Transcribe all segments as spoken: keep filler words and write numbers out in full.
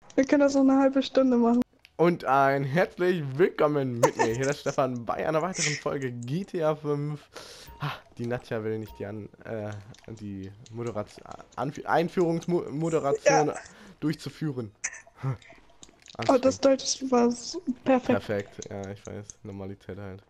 Wir können das noch eine halbe Stunde machen. Und ein herzlich willkommen mit mir, hier der Stefan, bei einer weiteren Folge G T A fünf. Ah, die Nadja will nicht die, an, äh, die Moderation, Einführungsmoderation ja. durchzuführen. Oh, das Deutsch war so perfekt. Perfekt, ja, ich weiß, Normalität halt.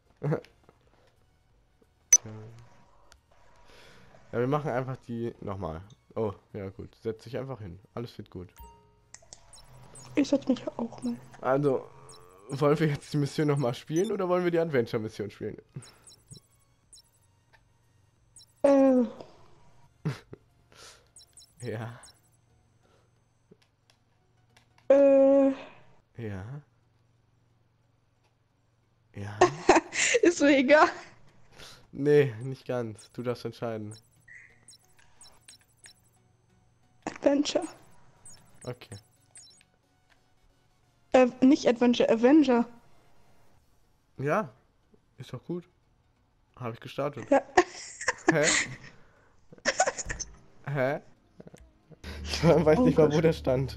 Ja, wir machen einfach die nochmal. Oh, ja gut, setz dich einfach hin, alles wird gut. Ich setz mich auch mal. Also, wollen wir jetzt die Mission nochmal spielen oder wollen wir die Adventure-Mission spielen? Äh. Ja. Äh. Ja. Ja. Ist mir egal. Nee, nicht ganz. Du darfst entscheiden. Adventure. Okay. Äh, nicht Adventure, Avenger. Ja, ist doch gut. Habe ich gestartet. Ja. Hä? Hä? Ich weiß Oh nicht mal, Gott. wo der stand.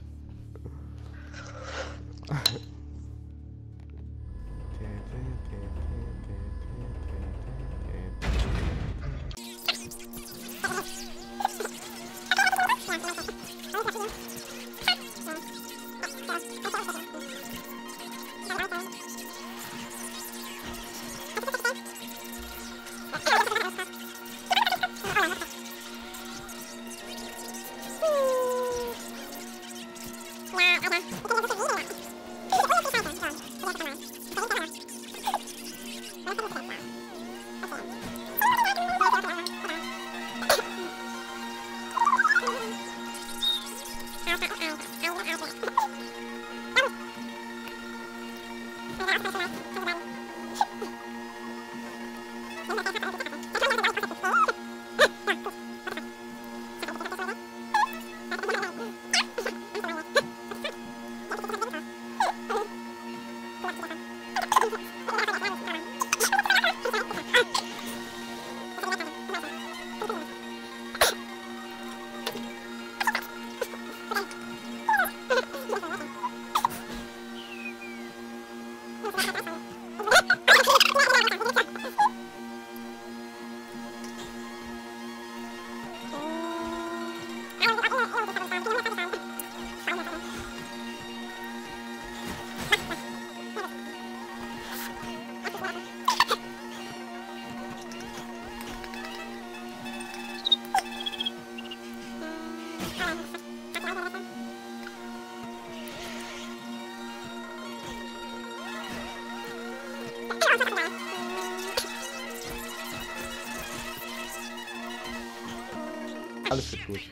Alles wird gut.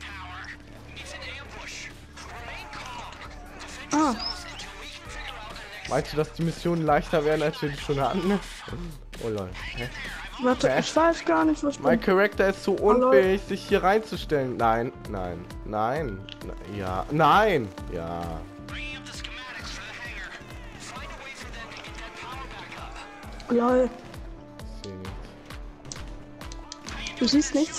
Ah. Meinst du, dass die Missionen leichter werden, als wir die schon hatten? Oh lol. Hä? Warte, Hä? ich weiß gar nicht, was Mein du... Charakter ist so unfähig, sich hier reinzustellen. Nein, nein, nein. Na, ja, nein. Ja. Lol. Seh nicht. Du siehst nichts?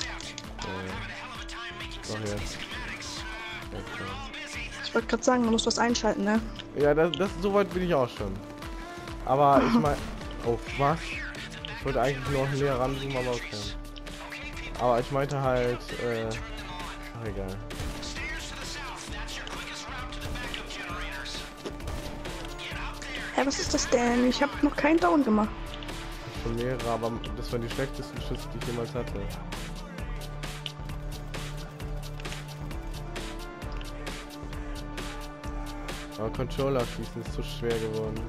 Doch jetzt. Okay. Ich wollte gerade sagen, man muss was einschalten, ne? Ja, das, das so weit bin ich auch schon. Aber ich meine... Oh, was? Ich wollte eigentlich nur näher ranzoomen, aber okay. Aber ich meinte halt... Äh, ach, egal. Hä, was ist das denn? Ich habe noch keinen Down gemacht. Schon mehrere, aber das waren die schlechtesten Schüsse, die ich jemals hatte. Aber Controller schießen ist zu schwer geworden.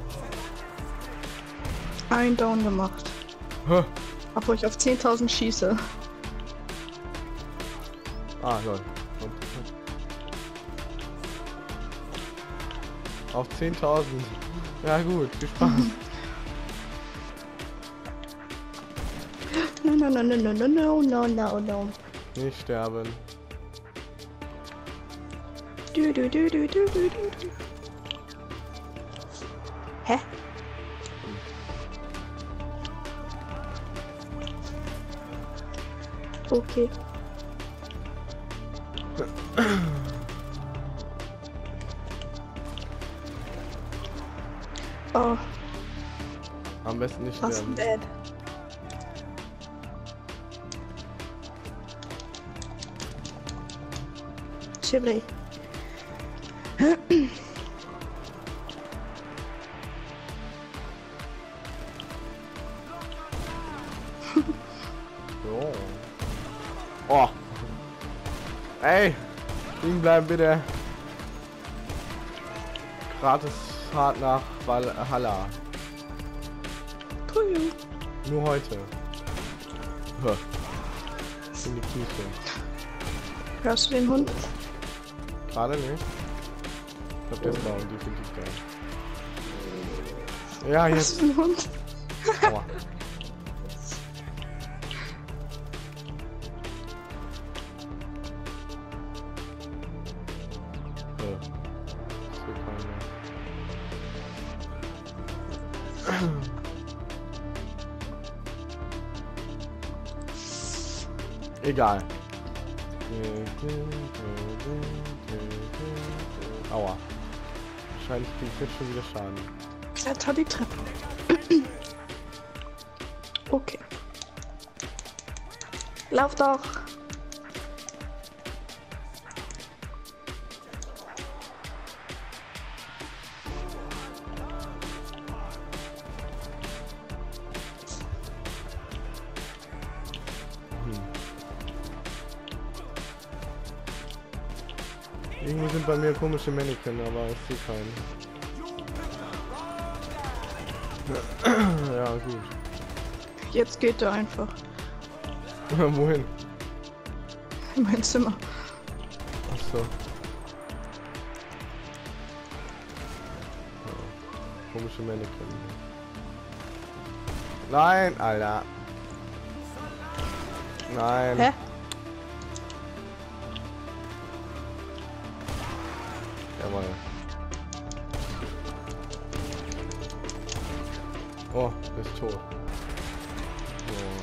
Ein Down gemacht. Huh. Obwohl ich auf zehntausend schieße. Ah, lol. Und, auf zehntausend. Ja gut, viel Spaß. No, no, no, no, no, no, no, no, no, no. Nicht sterben. Du, du, du, du, du, du, du. Hä? Okay. Oh, Am besten nicht was sterben. dead. Chili. So. Oh. Ey. Liegen bleiben bitte. Gratis Fahrt nach Valhalla. Puh. Nur heute. Hä. In die Küche. Hörst du den Hund? Gerade nicht. Ich glaub, der ist blau, definitiv geil. Ja, Hast jetzt. du den Hund? Aua. Hä. Das wird keiner. Egal. Aua. Wahrscheinlich krieg ich jetzt schon wieder Schaden. Kletter die Treppe. Okay. Lauf doch. Irgendwie sind bei mir komische Mannequin, aber ich sehe keinen. Ja, gut. Jetzt geht er einfach. Wohin? In mein Zimmer. Achso. Ja. Komische Mannequin. Nein, Alter. Nein. Hä? Jawohl. Oh, er ist tot. Oh.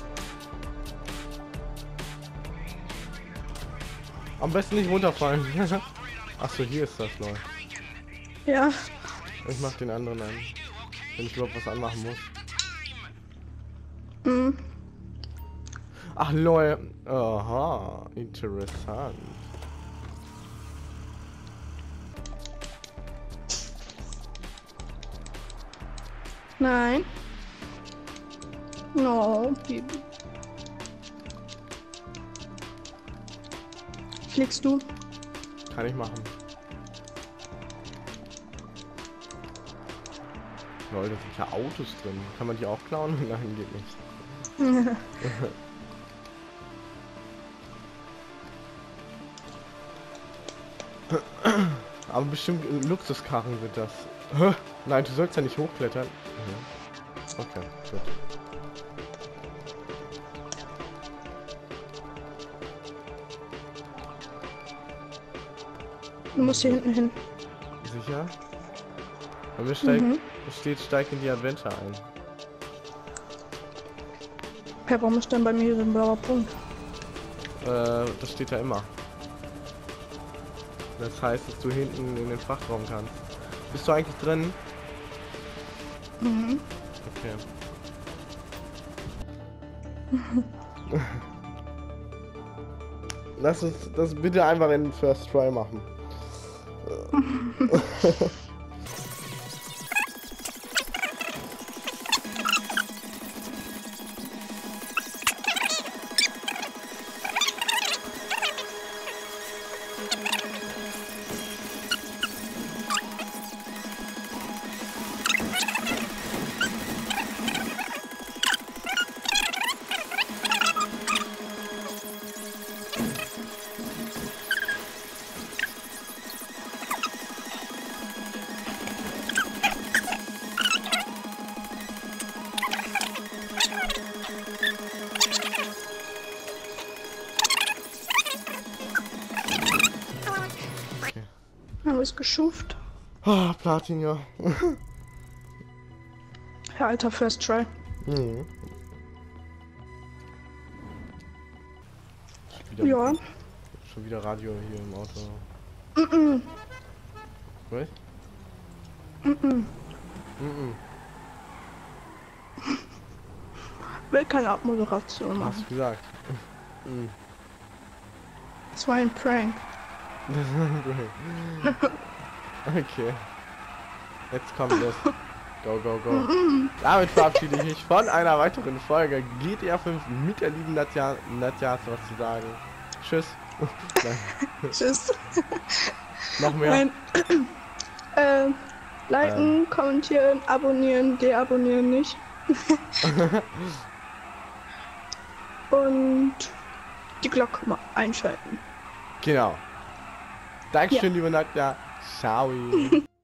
Am besten nicht runterfallen. Achso, hier ist das neu. Ja. Ich mach den anderen an. Wenn ich überhaupt was anmachen muss. Mhm. Ach lol. Aha, interessant. Nein. No, Baby. Fliegst du? Kann ich machen. Leute, da sind ja Autos drin. Kann man die auch klauen? Nein, geht nicht. Aber bestimmt Luxuskarren sind das. Hä? Nein, du sollst ja nicht hochklettern. Mhm. Okay, gut. Du musst hier hinten hin. Sicher? Bei mir steigt, Mhm. steht, steigt in die Adventure ein. Hä, warum ist denn bei mir hier so ein blauer Punkt? Äh, das steht da immer. Das heißt, dass du hinten in den Frachtraum kannst. Bist du eigentlich drin? Mhm. Okay. Lass uns das bitte einfach in den First Try machen. Haben wir es geschufft? Ah, Platin, ja. Ja, alter First Try. Mhm. Wieder, Ja. Schon wieder Radio hier im Auto. Mhm. Was? Mhm. Mhm. Will keine Abmoderation Hast machen. du gesagt. Mhm. Das war ein Prank. Okay. Jetzt kommt es. Go, go, go. Damit verabschiede ich mich von einer weiteren Folge G T A fünf mit der lieben Nadja. Nadja, hast du was zu sagen? Tschüss. Nein. Tschüss. Noch mehr? Nein. äh, liken, kommentieren, abonnieren, deabonnieren nicht. Und die Glocke mal einschalten. Genau. Dankeschön, Ja. liebe Nadja. Ciao.